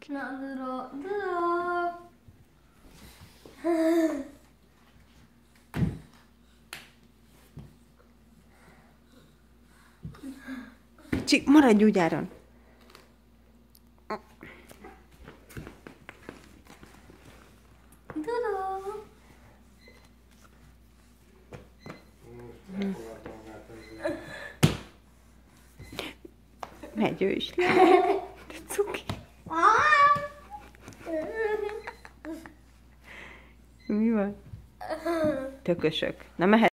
Na, Dura. Csik, maradj úgy áron. Dura. Megy ő is le. De cuki. Mi van? Tökösök. Na mehet.